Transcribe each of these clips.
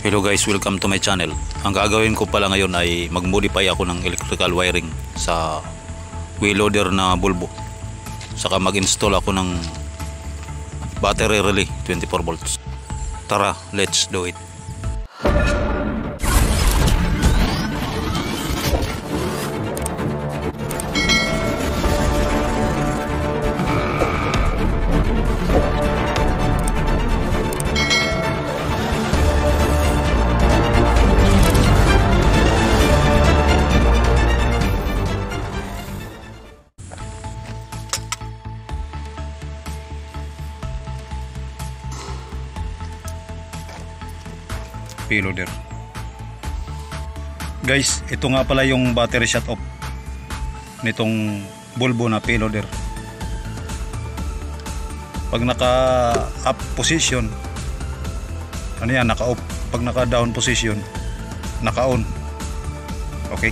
Hello guys, welcome to my channel. Ang gagawin ko pala ngayon ay mag-modify ako ng electrical wiring sa wheel loader na bulbo. Saka mag-install ako ng battery relay 24 volts. Tara, let's do it. Payloader. Guys, ito nga pala yung battery shut off nitong bulbo na payloader. Pag naka up position, ano yan, naka off. Pag naka down position, naka on. Okay.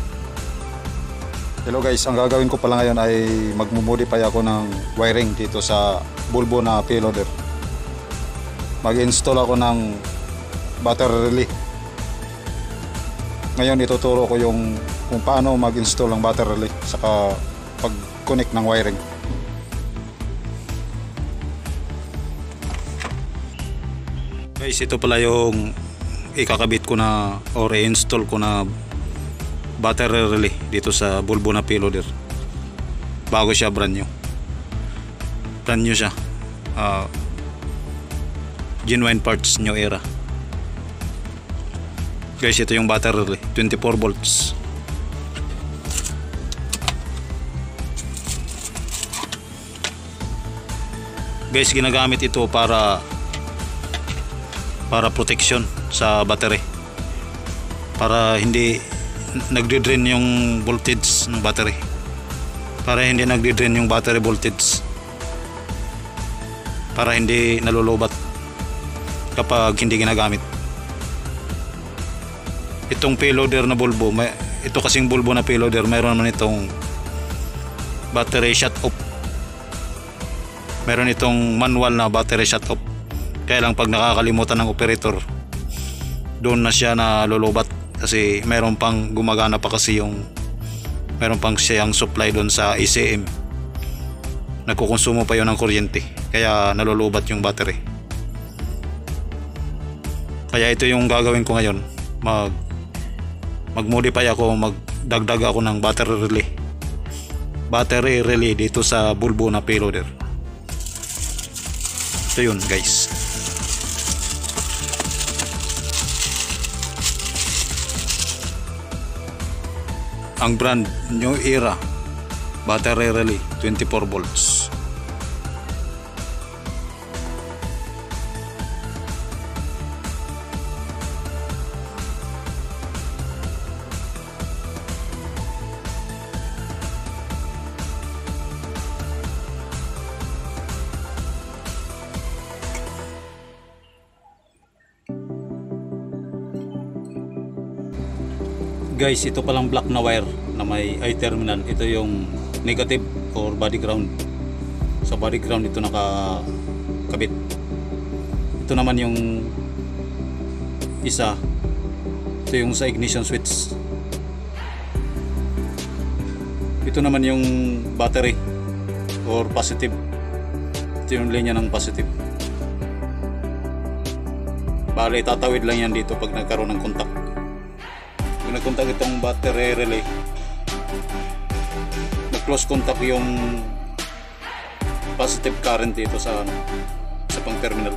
Hello guys, ang gagawin ko pala ngayon ay magmumodify ako ng wiring dito sa bulbo na payloader. Mag-install ako ng battery relay. Ngayon ituturo ko kung paano mag-install ng battery relay saka pag-connect ng wiring. Guys, ito pala yung ikakabit ko na or i-install ko na battery relay dito sa bulbo na payloader. Bago siya, brand new. Brand new siya. Genuine parts, new era. Guys, ito yung battery relay 24 volts. Guys, ginagamit ito para protection sa battery, para hindi nagdi-drain yung voltage ng battery, para hindi nagdi-drain yung battery voltage, para hindi nalulubat kapag hindi ginagamit. Itong payloader na bulbo, ito kasing bulbo na payloader, mayroon naman itong battery shut off. Mayroon itong manual na battery shut off. Kaya lang pag nakakalimutan ng operator, doon na siya nalulubat kasi mayroon pang gumagana pa, kasi mayroon pang siyang supply doon sa ECM. Nagkukonsumo pa yun ng kuryente, kaya nalulubat yung battery. Kaya ito yung gagawin ko ngayon, mag-modify ako, magdagdag ako ng battery relay dito sa bulbo na payloader. Ito yun guys. Ang brand new era battery relay 24 volts. Guys, ito palang black na wire na may I terminal. Ito yung negative or body ground. Sa body ground ito nakakabit. Ito naman yung isa. Ito yung sa ignition switch. Ito naman yung battery or positive. Ito yung linya ng positive. Bale, tatawid lang yan dito pag nagkaroon ng contact. Kung nag-contact itong battery relay, nag-close contact yung positive current dito sa pang terminal.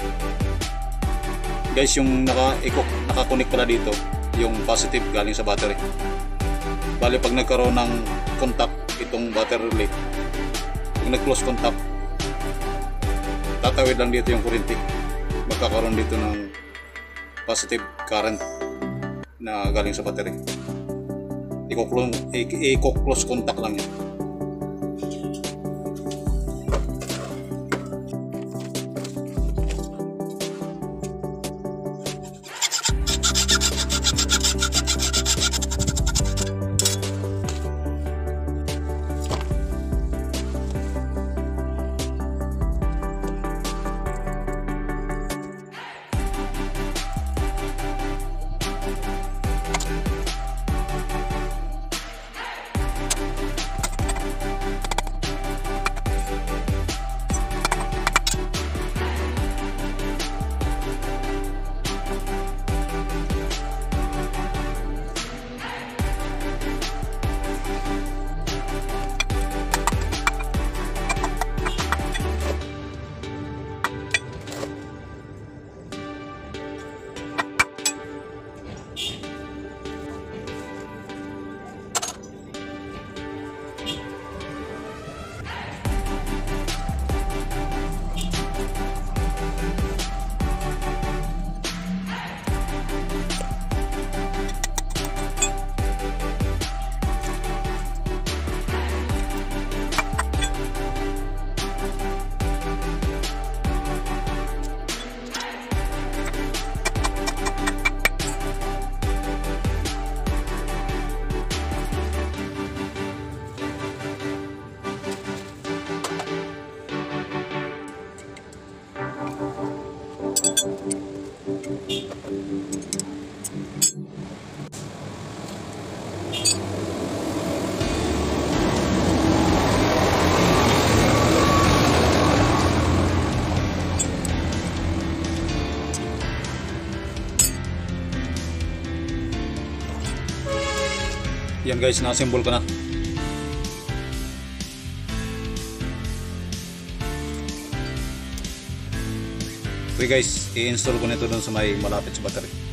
Guys, yung naka-connect pala dito yung positive galing sa battery. Bali, pag nagkaroon ng contact itong battery relay, kung nag-close contact, tatawid lang dito yung kuryente, magkakaroon dito ng positive current na galing sa battery. I-close contact lang yan. Yan guys, na-assemble ko na. Okay guys, i-install ko nito doon sa may malapit sa battery.